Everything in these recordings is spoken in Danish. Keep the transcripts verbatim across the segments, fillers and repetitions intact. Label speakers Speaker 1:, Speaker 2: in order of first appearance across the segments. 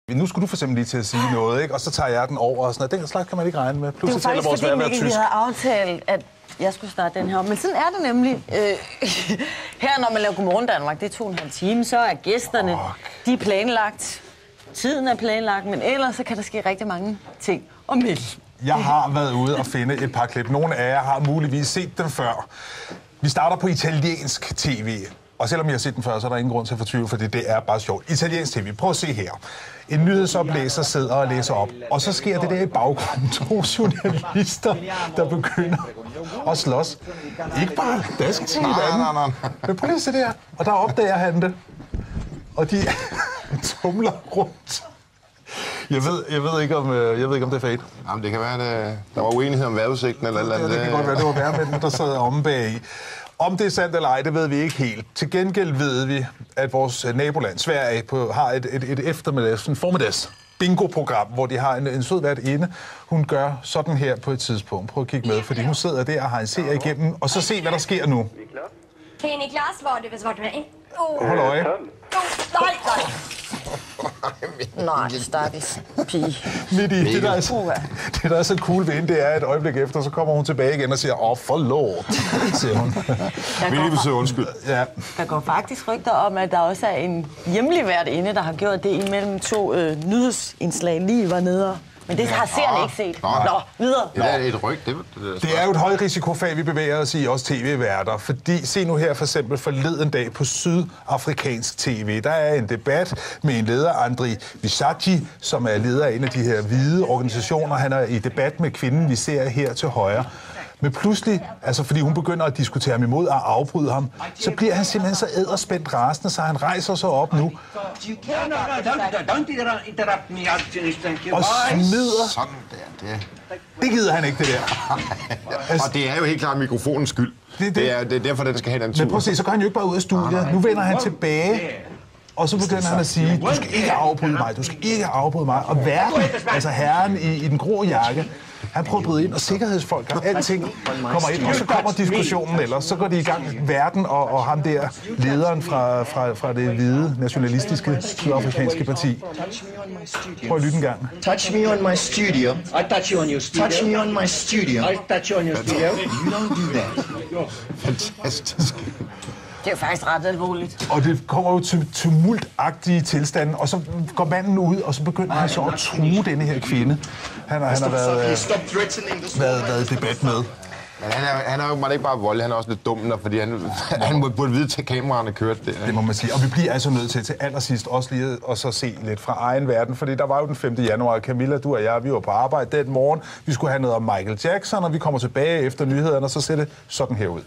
Speaker 1: Nu skulle du for eksempel lige til at sige noget, ikke? Og så tager jeg den over og sådan noget. Den slags kan man ikke regne med.
Speaker 2: Plus, det er faktisk fordi, Mikkel, vi havde aftalt, at jeg skulle starte den her. Men sådan er det nemlig. Øh, her, når man laver Godmorgen Danmark, det er to og en halv time, så er gæsterne, oh. de er planlagt. Tiden er planlagt, men ellers så kan der ske rigtig mange ting. Og Mikkel.
Speaker 1: Jeg har været ude og finde et par klip. Nogle af jer har muligvis set dem før. Vi starter på italiensk tv. Og selvom jeg har set den før, så er der ingen grund til at fortvivle, fordi det er bare sjovt. Italiensk tv. Prøv at se her. En nyhedsoplæser sidder og læser op. Og så sker det der i baggrunden. To journalister, der begynder at slås. Ikke bare dask til hinanden. Men prøv lige at se der. Og der opdager han det. Og de tumler rundt. Jeg ved, jeg ved ikke om jeg ved ikke om det er fake.
Speaker 3: Jamen det kan være at der var uenighed om vejrudsigten eller eller andet.
Speaker 1: Det kan godt være det var værmændene, der sad omme bag. Om det er sandt eller ej, det ved vi ikke helt. Til gengæld ved vi, at vores naboland Sverige på, har et, et, et eftermiddags, en formiddags bingo-program, hvor de har en, en sød vært inde. Hun gør sådan her på et tidspunkt. Prøv at kigge med, fordi hun sidder der og har en serie igennem. Og så se, hvad der sker nu.
Speaker 4: Hej Niklas, var det svart med?
Speaker 1: Oh. Hold øje.
Speaker 2: Nej, nej. Nej, stakkels pige.
Speaker 1: Midt i det, der er så, det, der er så cool ved hende, det er et øjeblik efter, så kommer hun tilbage igen og siger, åh, forlåt, siger hun.
Speaker 3: Vi lige vil sige undskyld.
Speaker 1: Ja.
Speaker 2: Der går faktisk rygter om, at der også er en hjemlig vært inde, der har gjort det imellem to øh, nyhedsindslag lige var nede. Men det har seerne ikke set. Nå, Nå videre.
Speaker 3: Det er et ryg. Det, det,
Speaker 1: det er jo et højrisikofag, vi bevæger os i, også tv-værter. Fordi, se nu her for eksempel forleden dag på sydafrikansk tv. Der er en debat med en leder, Andri Visachi, som er leder af en af de her hvide organisationer. Han er i debat med kvinden, vi ser her til højre. Men pludselig, altså fordi hun begynder at diskutere ham imod og afbryde ham, så bliver han simpelthen så æderspændt rasende, så han rejser sig op nu og smider.
Speaker 3: Sådan der, det.
Speaker 1: Det gider han ikke, det der.
Speaker 3: Altså, og det er jo helt klart mikrofonens skyld. Det, det. Det, er, det er derfor, den skal have den tur.
Speaker 1: Men prøv at se, så går han jo ikke bare ud af studiet. Nu vender han tilbage. Og så begynder han at sige, du skal ikke afbryde mig, du skal ikke afbryde mig. Og verden, altså herren i, i den grå jakke, han prøver at bryde ind, og sikkerhedsfolk og alting kommer ind. Og så kommer diskussionen ellers, så går de i gang. Verden og, og ham der, lederen fra, fra, fra det hvide, nationalistiske, sydafrikanske parti. Prøv at lytte en gang.
Speaker 5: Touch me on my studio. I touch you on your studio. Touch me on my studio. I touch you on your studio. You don't do that.
Speaker 3: Fantastisk.
Speaker 2: Det er jo faktisk ret alvorligt.
Speaker 1: Og det kommer jo til tumultagtige tilstande, og så går manden ud, og så begynder han så at true denne her kvinde. Han har, han har været, været, været i debat med.
Speaker 3: Men han er, han er jo ikke bare voldelig, han er også lidt dum, fordi han, han burde vide til kameraerne kørte det.
Speaker 1: Det må man sige. Og vi bliver altså nødt til til allersidst også lige at så se lidt fra egen verden, fordi der var jo den femte januar. Camilla, du og jeg, vi var på arbejde den morgen. Vi skulle have noget om Michael Jackson, og vi kommer tilbage efter nyhederne, og så ser det sådan her ud.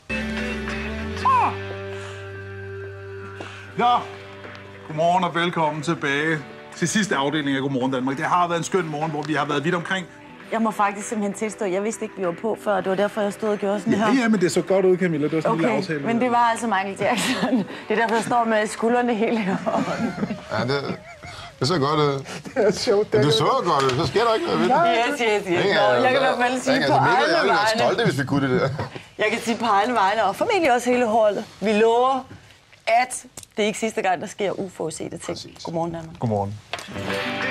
Speaker 1: Ja, godmorgen og velkommen tilbage til sidste afdeling af Godmorgen Danmark. Det har været en skøn morgen, hvor vi har været vidt omkring.
Speaker 2: Jeg må faktisk simpelthen tilstå, jeg vidste ikke, vi var på før. Det var derfor, jeg stod og gjorde sådan
Speaker 1: ja,
Speaker 2: her.
Speaker 1: Ja, men det så godt ud, Camilla. Det var sådan
Speaker 2: okay,
Speaker 1: en lille aftale.
Speaker 2: Men det var altså Michael Jackson. Det er derfor, jeg står med skuldrene helt herovre.
Speaker 3: Ja, det, det så godt ud.
Speaker 1: Det er sjovt. Det,
Speaker 3: det så godt ud. Så sker der ikke noget ved det.
Speaker 2: Yes, yes, yes. Nå, jeg kan i hvert fald sige på egne vegne.
Speaker 3: Jeg ville være stolte, hvis vi kunne det der.
Speaker 2: Jeg kan sige på egne vegne, og formentlig også hele holdet. Vi lover, at det er ikke sidste gang, der sker uforudsete ting. Godmorgen, Danmark.
Speaker 1: Godmorgen.